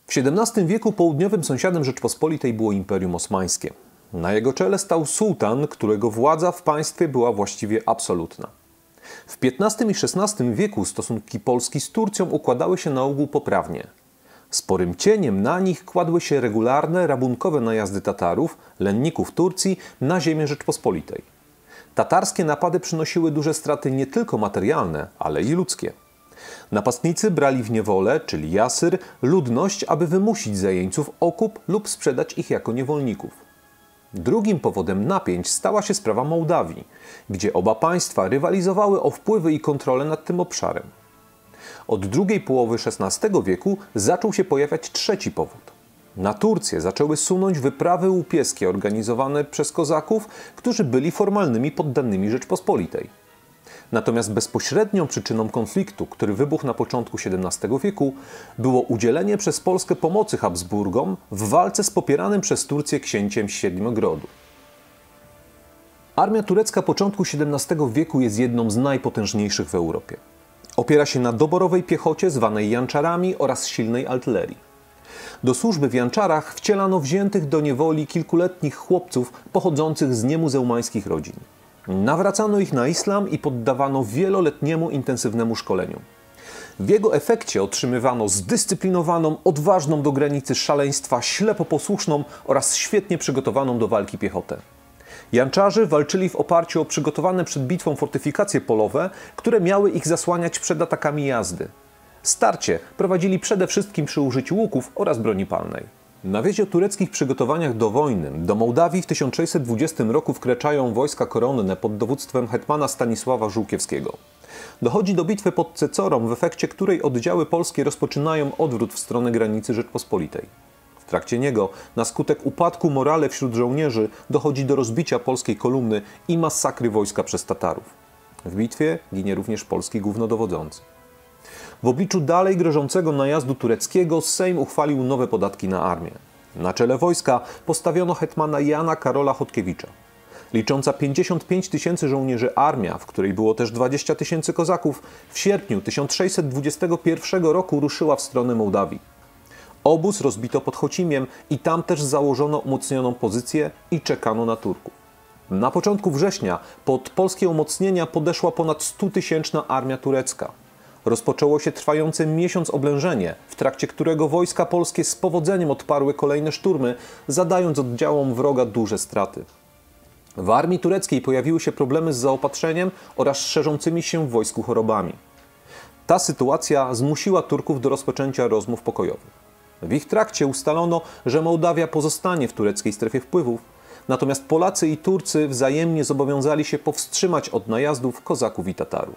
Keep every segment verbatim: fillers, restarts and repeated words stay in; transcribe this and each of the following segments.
W siedemnastym wieku południowym sąsiadem Rzeczpospolitej było Imperium Osmańskie. Na jego czele stał sułtan, którego władza w państwie była właściwie absolutna. W piętnastym i szesnastym wieku stosunki Polski z Turcją układały się na ogół poprawnie. Sporym cieniem na nich kładły się regularne, rabunkowe najazdy Tatarów, lenników Turcji, na ziemię Rzeczpospolitej. Tatarskie napady przynosiły duże straty nie tylko materialne, ale i ludzkie. Napastnicy brali w niewolę, czyli jasyr, ludność, aby wymusić za jeńców okup lub sprzedać ich jako niewolników. Drugim powodem napięć stała się sprawa Mołdawii, gdzie oba państwa rywalizowały o wpływy i kontrolę nad tym obszarem. Od drugiej połowy szesnastego wieku zaczął się pojawiać trzeci powód. Na Turcję zaczęły sunąć wyprawy łupieskie organizowane przez kozaków, którzy byli formalnymi poddanymi Rzeczpospolitej. Natomiast bezpośrednią przyczyną konfliktu, który wybuchł na początku siedemnastego wieku, było udzielenie przez Polskę pomocy Habsburgom w walce z popieranym przez Turcję księciem Siedmiogrodu. Armia turecka początku siedemnastego wieku jest jedną z najpotężniejszych w Europie. Opiera się na doborowej piechocie zwanej janczarami oraz silnej artylerii. Do służby w janczarach wcielano wziętych do niewoli kilkuletnich chłopców pochodzących z niemuzeumańskich rodzin. Nawracano ich na islam i poddawano wieloletniemu intensywnemu szkoleniu. W jego efekcie otrzymywano zdyscyplinowaną, odważną do granicy szaleństwa, ślepo posłuszną oraz świetnie przygotowaną do walki piechotę. Janczarzy walczyli w oparciu o przygotowane przed bitwą fortyfikacje polowe, które miały ich zasłaniać przed atakami jazdy. Starcie prowadzili przede wszystkim przy użyciu łuków oraz broni palnej. Na wieść o tureckich przygotowaniach do wojny do Mołdawii w tysiąc sześćset dwudziestym roku wkraczają wojska koronne pod dowództwem hetmana Stanisława Żółkiewskiego. Dochodzi do bitwy pod Cecorą, w efekcie której oddziały polskie rozpoczynają odwrót w stronę granicy Rzeczpospolitej. W trakcie niego, na skutek upadku morale wśród żołnierzy, dochodzi do rozbicia polskiej kolumny i masakry wojska przez Tatarów. W bitwie ginie również polski głównodowodzący. W obliczu dalej grożącego najazdu tureckiego Sejm uchwalił nowe podatki na armię. Na czele wojska postawiono hetmana Jana Karola Chodkiewicza. Licząca pięćdziesiąt pięć tysięcy żołnierzy armia, w której było też dwadzieścia tysięcy kozaków, w sierpniu tysiąc sześćset dwudziestego pierwszego roku ruszyła w stronę Mołdawii. Obóz rozbito pod Chocimiem i tam też założono umocnioną pozycję i czekano na Turków. Na początku września pod polskie umocnienia podeszła ponad stutysięczna armia turecka. Rozpoczęło się trwające miesiąc oblężenie, w trakcie którego wojska polskie z powodzeniem odparły kolejne szturmy, zadając oddziałom wroga duże straty. W armii tureckiej pojawiły się problemy z zaopatrzeniem oraz szerzącymi się w wojsku chorobami. Ta sytuacja zmusiła Turków do rozpoczęcia rozmów pokojowych. W ich trakcie ustalono, że Mołdawia pozostanie w tureckiej strefie wpływów, natomiast Polacy i Turcy wzajemnie zobowiązali się powstrzymać od najazdów kozaków i Tatarów.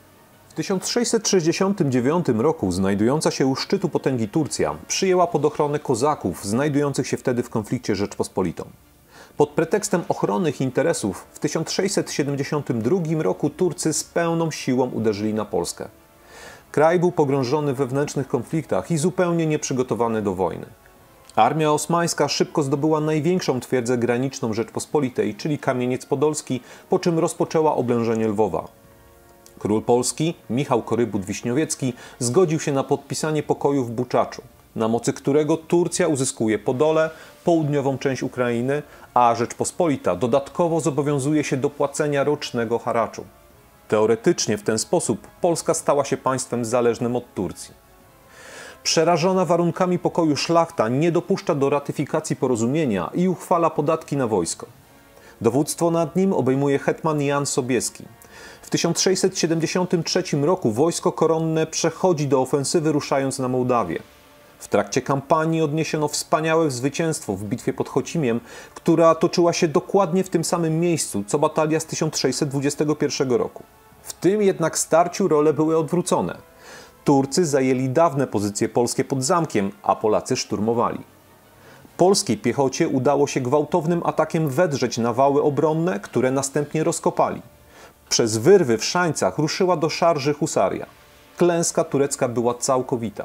W tysiąc sześćset sześćdziesiątym dziewiątym roku znajdująca się u szczytu potęgi Turcja przyjęła pod ochronę kozaków znajdujących się wtedy w konflikcie z Rzeczpospolitą. Pod pretekstem ochrony ich interesów w tysiąc sześćset siedemdziesiątym drugim roku Turcy z pełną siłą uderzyli na Polskę. Kraj był pogrążony w wewnętrznych konfliktach i zupełnie nieprzygotowany do wojny. Armia osmańska szybko zdobyła największą twierdzę graniczną Rzeczpospolitej, czyli Kamieniec Podolski, po czym rozpoczęła oblężenie Lwowa. Król Polski, Michał Korybut-Wiśniowiecki, zgodził się na podpisanie pokoju w Buczaczu, na mocy którego Turcja uzyskuje Podole, południową część Ukrainy, a Rzeczpospolita dodatkowo zobowiązuje się do płacenia rocznego haraczu. Teoretycznie w ten sposób Polska stała się państwem zależnym od Turcji. Przerażona warunkami pokoju szlachta nie dopuszcza do ratyfikacji porozumienia i uchwala podatki na wojsko. Dowództwo nad nim obejmuje hetman Jan Sobieski. W tysiąc sześćset siedemdziesiątym trzecim roku wojsko koronne przechodzi do ofensywy, ruszając na Mołdawię. W trakcie kampanii odniesiono wspaniałe zwycięstwo w bitwie pod Chocimiem, która toczyła się dokładnie w tym samym miejscu, co batalia z tysiąc sześćset dwudziestego pierwszego roku. W tym jednak starciu role były odwrócone. Turcy zajęli dawne pozycje polskie pod zamkiem, a Polacy szturmowali. Polskiej piechocie udało się gwałtownym atakiem wedrzeć na wały obronne, które następnie rozkopali. Przez wyrwy w Szańcach ruszyła do szarży husaria. Klęska turecka była całkowita.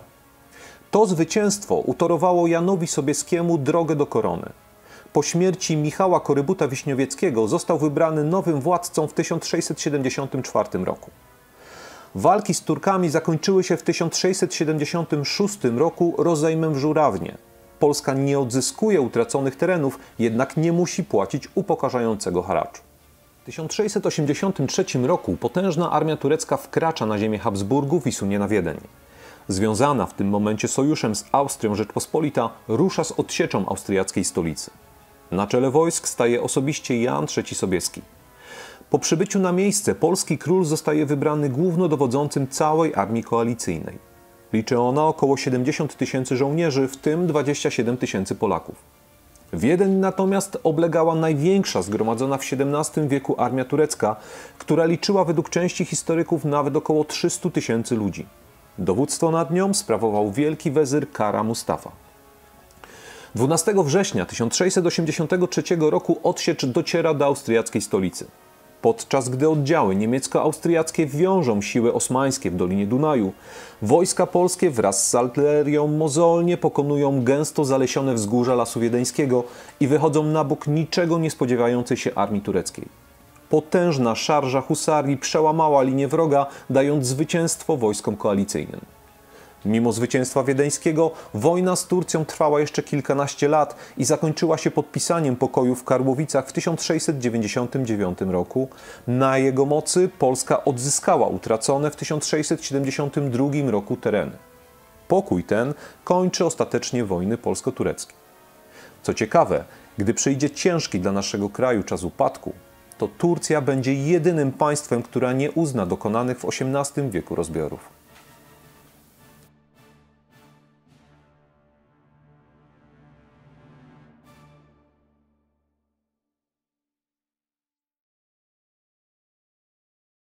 To zwycięstwo utorowało Janowi Sobieskiemu drogę do korony. Po śmierci Michała Korybuta-Wiśniowieckiego został wybrany nowym władcą w tysiąc sześćset siedemdziesiątym czwartym roku. Walki z Turkami zakończyły się w tysiąc sześćset siedemdziesiątym szóstym roku rozejmem w Żurawnie. Polska nie odzyskuje utraconych terenów, jednak nie musi płacić upokarzającego haraczu. W tysiąc sześćset osiemdziesiątym trzecim roku potężna armia turecka wkracza na ziemię Habsburgów i sunie na Wiedeń. Związana w tym momencie sojuszem z Austrią Rzeczpospolita rusza z odsieczą austriackiej stolicy. Na czele wojsk staje osobiście Jan trzeci Sobieski. Po przybyciu na miejsce polski król zostaje wybrany głównodowodzącym całej armii koalicyjnej. Liczy ona około siedemdziesiąt tysięcy żołnierzy, w tym dwadzieścia siedem tysięcy Polaków. Wiedeń natomiast oblegała największa zgromadzona w siedemnastym wieku armia turecka, która liczyła według części historyków nawet około trzystu tysięcy ludzi. Dowództwo nad nią sprawował wielki wezyr Kara Mustafa. dwunastego września tysiąc sześćset osiemdziesiątego trzeciego roku odsiecz dociera do austriackiej stolicy. Podczas gdy oddziały niemiecko-austriackie wiążą siły osmańskie w Dolinie Dunaju, wojska polskie wraz z artylerią mozolnie pokonują gęsto zalesione wzgórza Lasu Wiedeńskiego i wychodzą na bok niczego nie spodziewającej się armii tureckiej. Potężna szarża husarii przełamała linię wroga, dając zwycięstwo wojskom koalicyjnym. Mimo zwycięstwa wiedeńskiego, wojna z Turcją trwała jeszcze kilkanaście lat i zakończyła się podpisaniem pokoju w Karłowicach w tysiąc sześćset dziewięćdziesiątym dziewiątym roku. Na jego mocy Polska odzyskała utracone w tysiąc sześćset siedemdziesiątym drugim roku tereny. Pokój ten kończy ostatecznie wojny polsko-tureckie. Co ciekawe, gdy przyjdzie ciężki dla naszego kraju czas upadku, to Turcja będzie jedynym państwem, która nie uzna dokonanych w osiemnastym wieku rozbiorów.